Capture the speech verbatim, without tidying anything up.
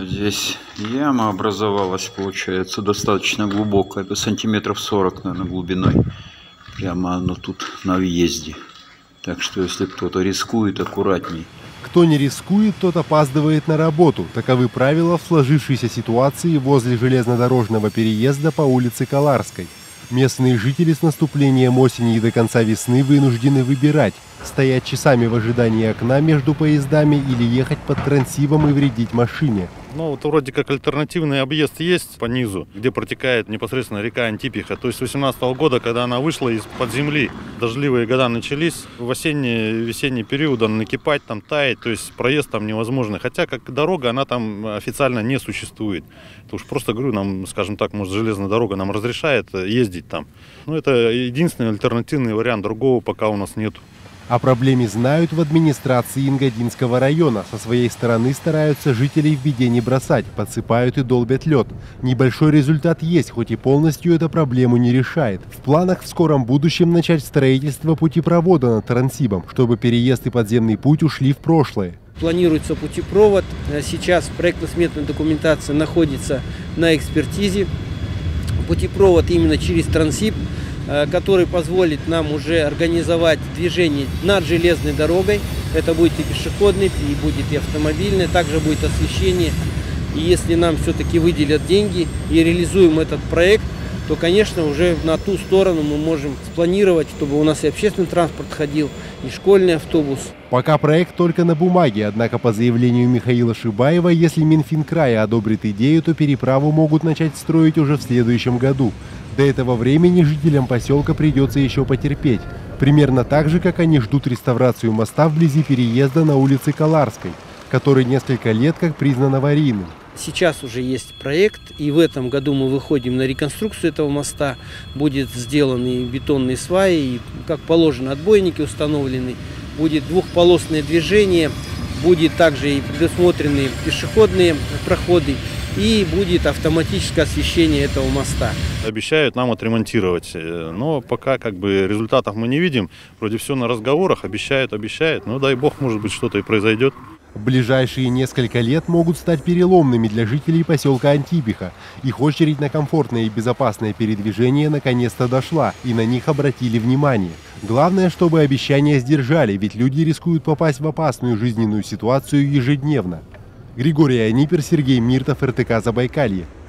Здесь яма образовалась, получается, достаточно глубокая, это сантиметров сорок, наверное, глубиной. Прямо оно тут на въезде. Так что, если кто-то рискует, аккуратней. Кто не рискует, тот опаздывает на работу. Таковы правила в сложившейся ситуации возле железнодорожного переезда по улице Коларской. Местные жители с наступлением осени и до конца весны вынуждены выбирать: стоять часами в ожидании окна между поездами или ехать под трансибом и вредить машине. Ну, вот вроде как альтернативный объезд есть по низу, где протекает непосредственно река Антипиха. То есть с две тысячи восемнадцатого года, когда она вышла из-под земли, дождливые года начались, в осенне-весенний период он накипать, там таять, то есть проезд там невозможный. Хотя как дорога, она там официально не существует. То уж просто говорю, нам, скажем так, может, железная дорога нам разрешает ездить там. Но это единственный альтернативный вариант, другого пока у нас нет. О проблеме знают в администрации Ингодинского района. Со своей стороны стараются жителей в беде не бросать, подсыпают и долбят лед. Небольшой результат есть, хоть и полностью эту проблему не решает. В планах в скором будущем начать строительство путепровода над Трансибом, чтобы переезд и подземный путь ушли в прошлое. Планируется путепровод. Сейчас проектно-сметная документация находится на экспертизе. Путепровод именно через Трансиб, который позволит нам уже организовать движение над железной дорогой. Это будет и пешеходный, и будет и автомобильный, также будет освещение. И если нам все-таки выделят деньги и реализуем этот проект, то, конечно, уже на ту сторону мы можем спланировать, чтобы у нас и общественный транспорт ходил, и школьный автобус. Пока проект только на бумаге, однако по заявлению Михаила Шибаева, если Минфин края одобрит идею, то переправу могут начать строить уже в следующем году. До этого времени жителям поселка придется еще потерпеть. Примерно так же, как они ждут реставрацию моста вблизи переезда на улице Коларской, который несколько лет как признан аварийным. Сейчас уже есть проект, и в этом году мы выходим на реконструкцию этого моста. Будет сделаны бетонные сваи, и, как положено, отбойники установлены. Будет двухполосное движение, будет также и предусмотрены пешеходные проходы, и будет автоматическое освещение этого моста. Обещают нам отремонтировать, но пока как бы результатов мы не видим. Вроде все на разговорах, обещают, обещают, но дай бог, может быть, что-то и произойдет. Ближайшие несколько лет могут стать переломными для жителей поселка Антипиха. Их очередь на комфортное и безопасное передвижение наконец-то дошла, и на них обратили внимание. Главное, чтобы обещания сдержали, ведь люди рискуют попасть в опасную жизненную ситуацию ежедневно. Григорий Анипер, Сергей Миртов, эр тэ ка Забайкалье.